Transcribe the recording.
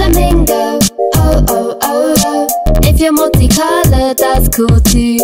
flamingo. Oh, oh, oh, oh. If you're multicolored, that's cool too.